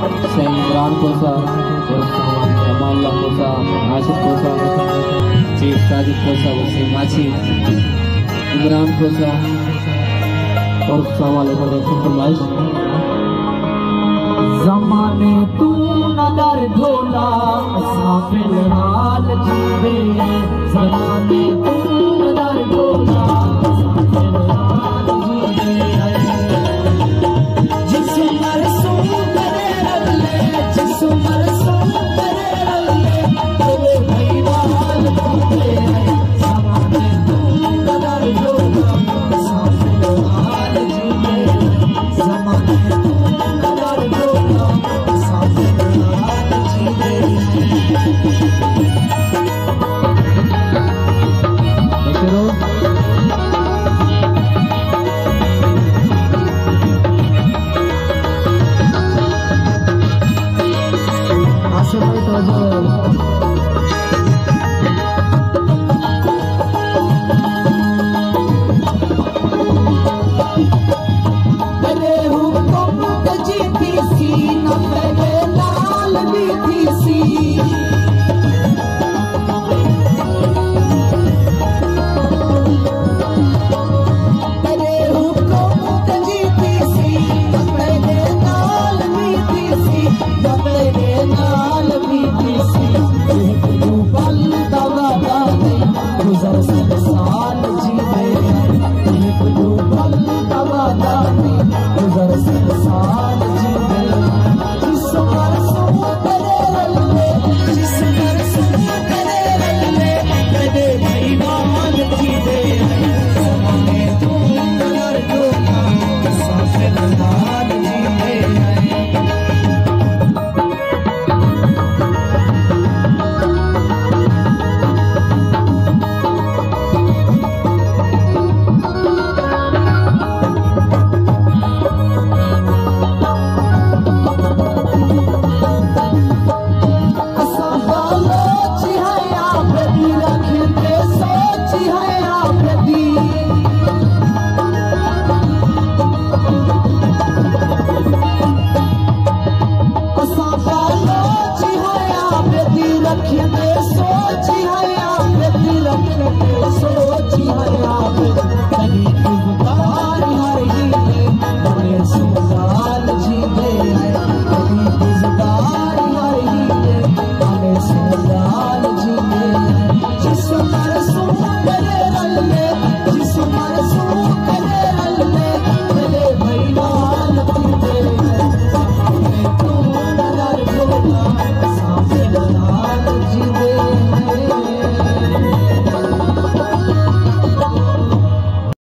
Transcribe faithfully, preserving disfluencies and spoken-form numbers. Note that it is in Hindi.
से इमरान कोसा अमाल्ला कोसा आशिफ कोसा चीफ साजिद कोसा वसीम माछी इमरान कोसा और फरमाइश ज़माने तू नदर ढोला साफिल हाल जीवे ज़माने तू नदर ढोला साफिल हाल जीवे जिस मरसों करे रगले जिस मरसों करे रगले तेरे भाई वाल जीवे ज़माने तू नदर ढोला साफिल हाल जीवे ज़माने तू नदर ढोला साफिल हाल जीवे। आशा भाई